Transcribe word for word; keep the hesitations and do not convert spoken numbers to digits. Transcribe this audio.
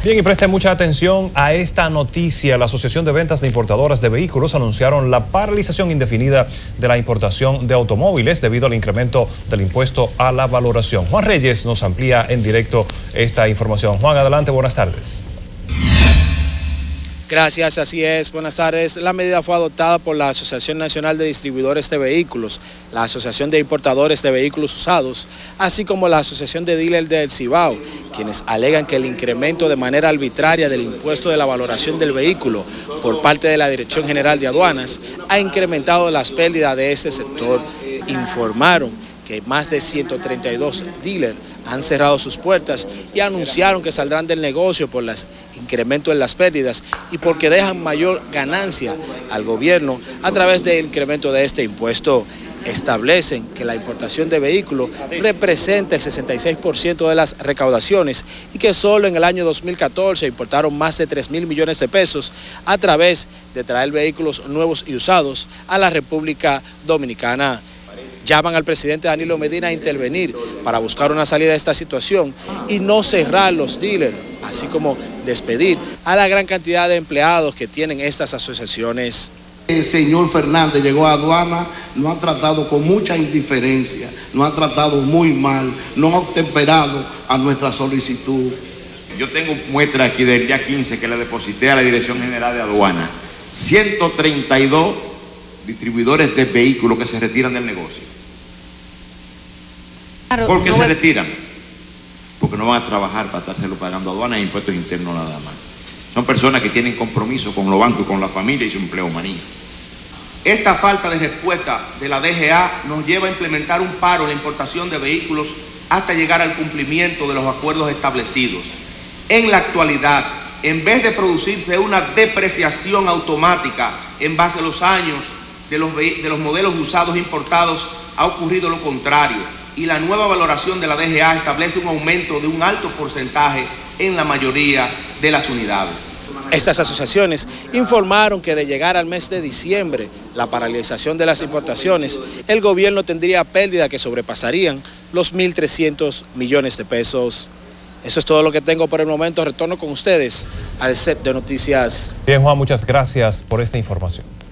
Bien, y presten mucha atención a esta noticia. La Asociación de Ventas de Importadoras de Vehículos anunciaron la paralización indefinida de la importación de automóviles debido al incremento del impuesto a la valoración. Juan Reyes nos amplía en directo esta información. Juan, adelante, buenas tardes. Gracias, así es. Buenas tardes. La medida fue adoptada por la Asociación Nacional de Distribuidores de Vehículos, la Asociación de Importadores de Vehículos Usados, así como la Asociación de Dealers del Cibao, quienes alegan que el incremento de manera arbitraria del impuesto de la valoración del vehículo por parte de la Dirección General de Aduanas ha incrementado las pérdidas de ese sector. Informaron que más de ciento treinta y dos dealers han cerrado sus puertas y anunciaron que saldrán del negocio por el incremento en las pérdidas y porque dejan mayor ganancia al gobierno a través del incremento de este impuesto. Establecen que la importación de vehículos representa el sesenta y seis por ciento de las recaudaciones y que solo en el año dos mil catorce importaron más de tres mil millones de pesos a través de traer vehículos nuevos y usados a la República Dominicana. Llaman al presidente Danilo Medina a intervenir para buscar una salida de esta situación y no cerrar los dealers, así como despedir a la gran cantidad de empleados que tienen estas asociaciones. El señor Fernández llegó a aduana, nos ha tratado con mucha indiferencia, nos ha tratado muy mal, no ha obtemperado a nuestra solicitud. Yo tengo muestra aquí del día quince que le deposité a la Dirección General de Aduana. ciento treinta y dos distribuidores de vehículos que se retiran del negocio. ¿Por qué se retiran? Porque no van a trabajar para estárselo pagando aduanas e impuestos internos nada más. Son personas que tienen compromiso con los bancos y con la familia y su empleomanía. Esta falta de respuesta de la D G A nos lleva a implementar un paro en la importación de vehículos hasta llegar al cumplimiento de los acuerdos establecidos. En la actualidad, en vez de producirse una depreciación automática en base a los años de los, de los modelos usados importados, ha ocurrido lo contrario. Y la nueva valoración de la D G A establece un aumento de un alto porcentaje en la mayoría de las unidades. Estas asociaciones informaron que de llegar al mes de diciembre, la paralización de las importaciones, el gobierno tendría pérdidas que sobrepasarían los mil trescientos millones de pesos. Eso es todo lo que tengo por el momento. Retorno con ustedes al set de noticias. Bien, Juan, muchas gracias por esta información.